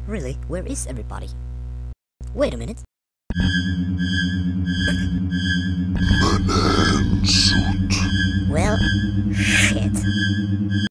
Really? Where is everybody? Wait a minute. Banana suit. Well, shit.